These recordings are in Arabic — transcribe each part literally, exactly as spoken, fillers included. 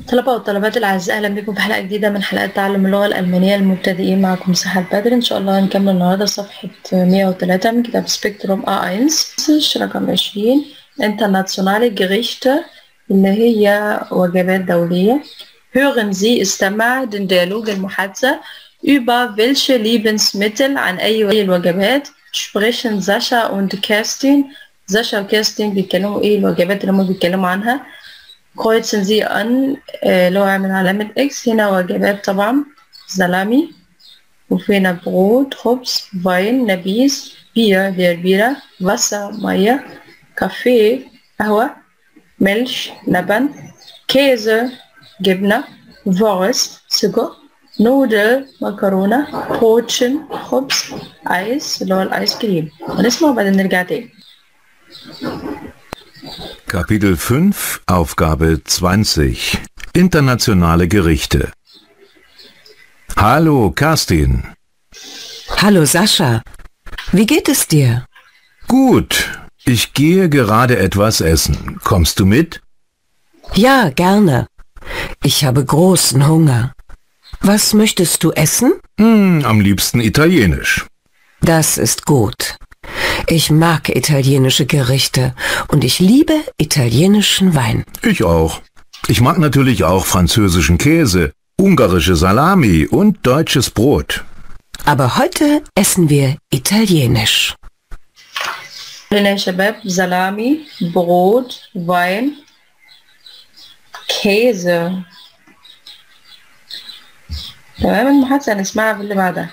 طلبة والطلبات الأعزاء، أهلا بكم في حلقة جديدة من حلقات تعلم اللغة الألمانية للمبتدئين. معكم سحر بدر. إن شاء الله هنكمل النهاردة صفحة مية وتلاتة من كتاب سبيكتروم إيه واحد رقم عشرين Internationale Gerichte اللي هي وجبات دولية. Hören Sie استمع den Dialog المحادثة über welche Lebensmittel عن أي الوجبات sprechen Sascha und Kerstin. ساشا وكيرستين بيتكلموا إيه الوجبات اللي هم بيتكلموا عنها. kreuzen Sie an لو عامل علامة إكس. هنا وجبات طبعا سلامي، وفينا برود، خبز، فاين، نبيذ، بير دير بيرة، واسر مية، كافيه قهوة، ملح لبن، كيزة جبنة، فورست سجق، نودل مكرونة، بروتشن خبز، ايس اللي هو الايس كريم. ونسمع وبعدين نرجع تاني. Kapitel fünf, Aufgabe zwanzig. Internationale Gerichte. Hallo, Kerstin. Hallo, Sascha. Wie geht es dir? Gut. Ich gehe gerade etwas essen. Kommst du mit? Ja, gerne. Ich habe großen Hunger. Was möchtest du essen? Hm, am liebsten italienisch. Das ist gut. Ich mag italienische Gerichte und ich liebe italienischen Wein. Ich auch. Ich mag natürlich auch französischen Käse, ungarische Salami und deutsches Brot. Aber heute essen wir italienisch. هنا يا شباب سلامي، برود، واين، كيزة. تمام. المحادثة هنسمعها في اللي بعدها.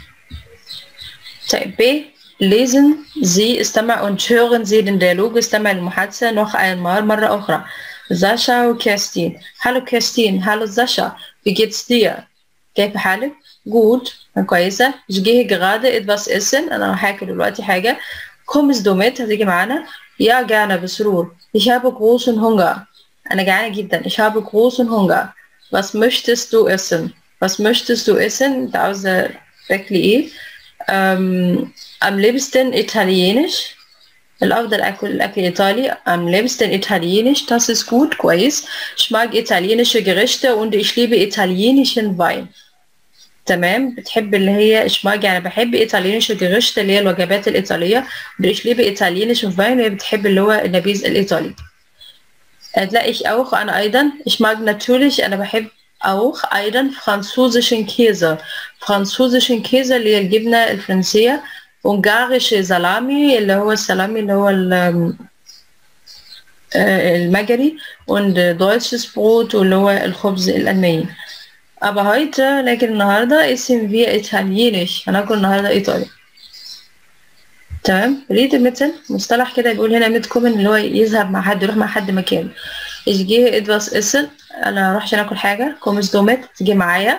طيب ب lesen Sie استمع und hören Sie den Dialog. استمع المحادثة noch einmal مرة أخرى. Sascha und Kerstin. Hallo Kerstin. Hallo Sascha. Wie geht's dir? كيف حالك؟ Gut. كويسة. Ich gehe gerade etwas essen. أنا راح آكل دلوقتي حاجة. Kommst du mit? هتيجي معانا؟ Ja, gerne بسرور. Ich habe großen Hunger. أنا جعانة جدا. Ich habe großen Hunger. Was möchtest du essen? Was möchtest du essen? أنت عاوزة تاكلي إيه؟ أم am liebsten italienisch. الأفضل أكل الأكل الإيطالي. am liebsten italienisch. Das ist gut. كويس. Ich mag italienische Gerichte und ich liebe italienischen Wein. تمام. بتحب اللي هي ich mag يعني بحب italienische Gerichte اللي هي الوجبات الإيطالية. und ich liebe italienischen Wein. هي بتحب اللي هو النبيذ الإيطالي. هتلاقي ich auch أنا أيضا. ich mag natürlich أنا بحب auch أيضا französischen Käse. französischen Käse اللي هي الجبنة الفرنسية. ungarische Salami اللي هو السلامي اللي هو المجري. und deutsches Brot اللي هو الخبز الألماني. aber heute لكن النهاردة essen wir italienisch. هناكل النهاردة إيطالي. تمام. ريد مثل مصطلح كده بيقول هنا متكومن اللي هو يذهب مع حد، يروح مع حد مكان. ich gehe etwas essen. أنا أروح عشان آكل حاجة. kommst du mit؟ تيجي معايا.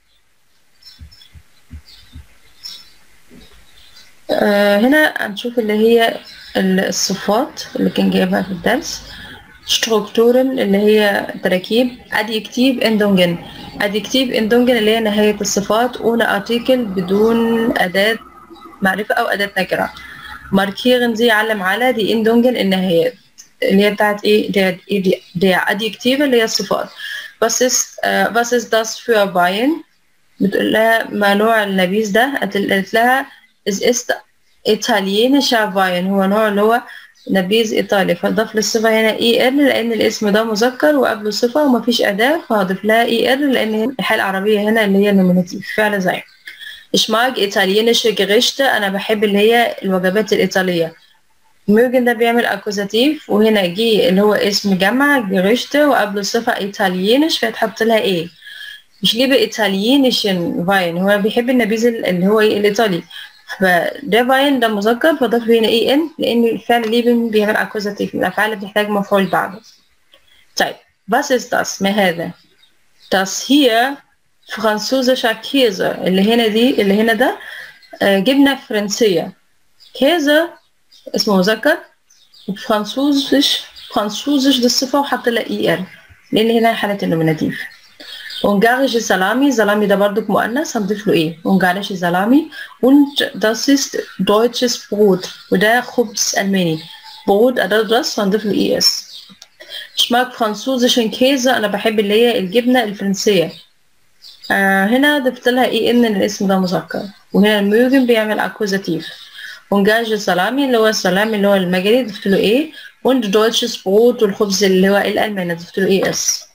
آه هنا هنشوف اللي هي الصفات اللي كان جايبها في الدرس. ستروكتورن اللي هي تراكيب. adjektiv endungen. adjektiv endungen اللي هي نهاية الصفات. ohne artikel بدون أداة معرفة أو أداة نكرة. markieren Sie علم على دي endungen النهايات اللي هي بتاعت إيه دي دي adjektiv اللي هي الصفات. was ist uh, was ist das für Wein؟ بتقول لها ما نوع النبيذ ده؟ قالت لها es ist italienischer Wein. هو نوع اللي هو نبيذ إيطالي. فضاف للصفة هنا إي إل لأن الاسم ده مذكر وقبله صفة ومفيش أداة، فهضيف لها إي إل لأن الحالة العربية هنا اللي هي النوميناتيف فعل زي. ich mag italienische Gerichte. أنا بحب اللي هي الوجبات الإيطالية. mögen ده بيعمل أكوزاتيف، وهنا جي اللي هو اسم جمع Gerichte وقبله صفة italienisch فيتحط لها إيه. مش ليبه إيطاليينيشن فاين. هو بيحب النبيذ اللي هو إيه الإيطالي. فده فاين ده مذكر فضاف هنا اي ان لان الفعل ليبن بيعمل اكوزاتيف من الافعال اللي بتحتاج مفعول بعده. طيب was ist das؟ ما هذا؟ das hier französischer Käse. اللي هنا دي اللي هنا ده جبنه فرنسيه. كيزه اسمه مذكر وفرنسوزش فرنسوزش دي الصفه وحط لها اي ار لان هنا حاله النوميناتيف. ungarische Salami. Salami ده برضك مؤنث هنضيف له ايه؟ ungarische Salami. und das ist deutsches Brot. وده خبز ألماني. Brot أداة das هنضيف له اي اس. ich mag französischen Käse، أنا بحب اللي هي الجبنة الفرنسية. آه هنا ضفت لها اي ان الاسم ده مذكر، وهنا الموجن بيعمل اكوزاتيف. ونجاج سلامي اللي هو السلامي اللي هو المجري ضفت له ايه، وند دويتشس بروت والخبز اللي هو الالماني ضفت له اي اس.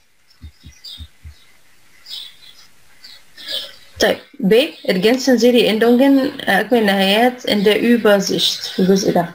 طيب ب ergänzen Sie die Endungen أكمل النهايات in der Übersicht في الجزء ده.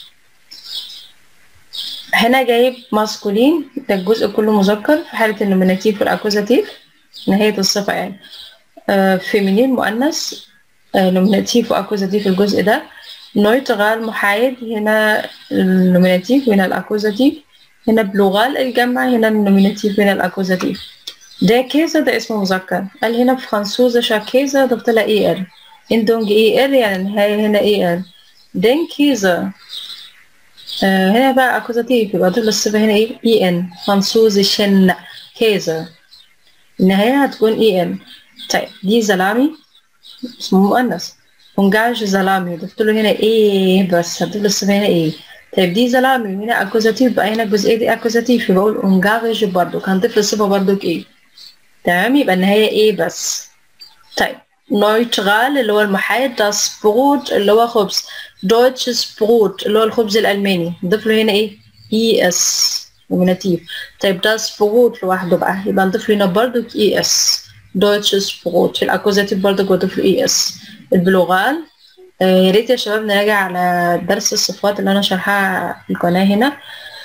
هنا جايب ماسكولين، ده الجزء كله مذكر في حالة النوميناتيف والأكوزاتيف نهاية الصفة يعني. آه فيمينين مؤنث، آه نوميناتيف وأكوزاتيف في الجزء ده. نويترال محايد، هنا النوميناتيف وهنا الأكوزاتيف. هنا بلوغال الجمع، هنا النوميناتيف وهنا الأكوزاتيف. ده كيزة ده اسمه مذكر. قال هنا فرانسوزischer كيزة ضفت لها اي ار. اندونج اي ار يعني النهاية هنا اي ار. دين كيزة آه هنا بقى اكوزاتيف يبقى اضيف للصفة هنا ايه اي ان. فرانسوزischen كيزة النهاية هتكون اي ان. طيب دي زلامي اسمه مؤنث. ونجاج زلامي ضفت له هنا ايه بس هضيف للصفة هنا ايه. طيب دي زلامي هنا اكوزاتيف بقى هنا الجزئية دي اكوزاتيف يبقى اقول انجاج برضو هنضيف للصفة برضو ايه. تمام يبقى النهاية ايه بس. طيب نويترال اللي هو المحايد، das Brot اللي هو خبز، deutsches Brot اللي هو الخبز الألماني نضيف له هنا ايه اي اس نوميناتيف. طيب das Brot لوحده بقى يبقى نضيف له هنا برضو اي اس deutsches Brot. في الأكوزاتيف برضو بضيف له اي اس. البلوغال آه يا ريت يا شباب نراجع على درس الصفات اللي أنا شرحها في القناة هنا.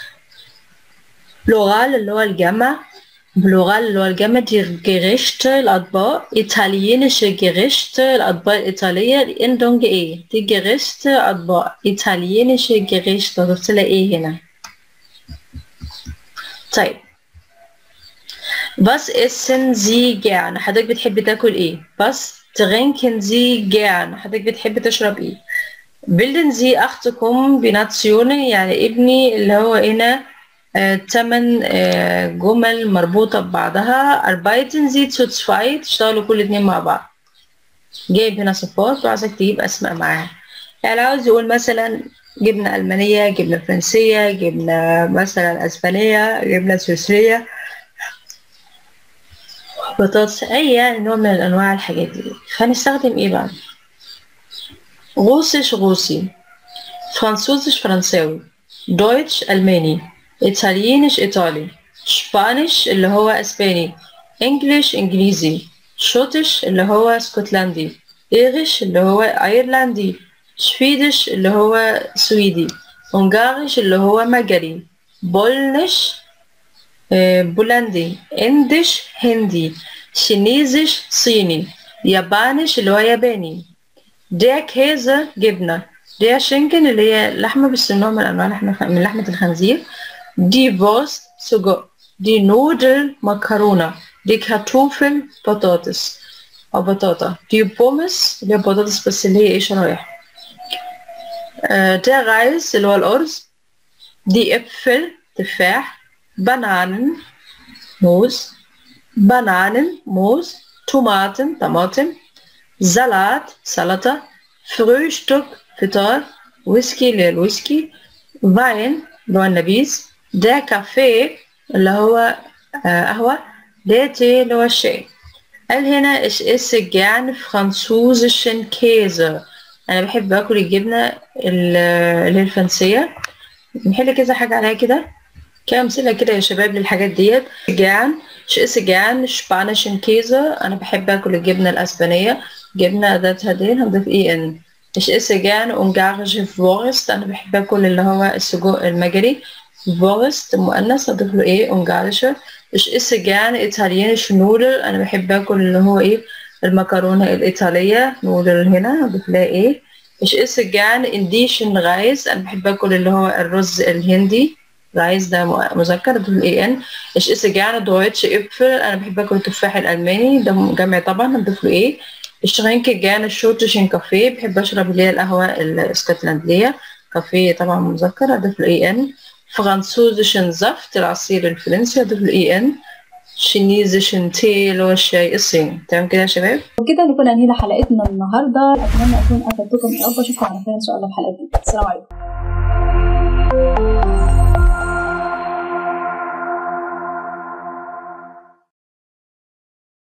بلوغال اللي هو الجمع، بلوغال اللي هو الجمع دي Gerichte الأطباق، italienische Gerichte الأطباق الإيطالية. الإندونج إيه دي Gerichte أطباق italienische Gerichte ضفت لها إيه هنا. طيب was essen Sie gern حضرتك بتحب تاكل إيه. was trinken Sie gern حضرتك بتحب تشرب إيه. bilden Sie achtكم بناتسيوني يعني ابني اللي هو هنا تمن آه جمل مربوطة ببعضها. arbeiten Sie zu zweit تشتغلوا كل اتنين مع بعض. جايب هنا صفات وعايزك تجيب أسماء معاها. يعني عاوز يقول مثلا جبنة ألمانية، جبنة فرنسية، جبنة مثلا أسبانية، جبنة سويسرية، بطاطس، أي يعني نوع من الأنواع الحاجات دي. فهنستخدم إيه بقى؟ روسيش روسي، فرانسوزيش فرنساوي، دويتش ألماني، إيطاليانيش إيطالي، شبانيش اللي هو أسباني، إنجليش إنجليزي، شوتش اللي هو اسكتلندي، إيريش اللي هو أيرلندي، شويدش اللي هو سويدي، هنغاريش اللي هو مجري، بولنش آه بولندي، إندش هندي، شينيزيش صيني، يابانيش اللي هو ياباني. der Käse جبنة، der Schinken اللي هي لحمة بس نوع من أنواع لحمة من لحمة الخنزير. die Wurst سجق، die Nudel مكرونة، die Kartoffel بطاطس أو بطاطا، die Pommes اللي هي بطاطس بس اللي هي إيه شرايح. äh, der Reis اللي هو الأرز، die Äpfel تفاح، Bananen موز، Bananen موز، Tomaten طماطم، Salat سلطة، Frühstück فطار، Whisky اللي هي الويسكي، Wein اللي هو النبيذ، der Kaffee اللي هو قهوة، der Tee اللي هو الشاي. قال هنا ich esse gern französischen Käse أنا بحب آكل الجبنة اللي هي الفرنسية. نحل كذا حاجة عليها كده كأمثلة كده يا شباب للحاجات ديت. gern ich esse gern spanischen Käse أنا بحب آكل الجبنة الأسبانية، جبنة ذاتها دي هنضيف اي ان. ich esse gern ungarische Wurst أنا بحب آكل اللي هو السجق المجري. Wurst مؤنث هضيف له ايه ungarische. ich esse gern italienische Nudeln أنا بحب آكل اللي هو ايه المكرونة الإيطالية. نودل هنا هضيف لها ايه. ich esse gern indischen Reis أنا بحب آكل اللي هو الرز الهندي. رايس ده مذكر هضيف له اي ان. ich esse gern deutsche Äpfel أنا بحب آكل التفاح الألماني ده جمع طبعا هضيف له ايه. ich trinke gerne schottischen Kaffee بحب أشرب اللي هي القهوة الاسكتلندية. كافيه طبعا مذكر هضيف له اي ان. französischen Saft العصير الفرنسي هضيف له اي ان. chinesischen Tee اللي هو الشاي الصيني. تمام كده يا شباب؟ وكده نكون انهينا حلقتنا النهارده. اتمنى اكون افدتكم يا رب. اشوفكم على خير ان شاء الله في حلقه جديده. السلام عليكم.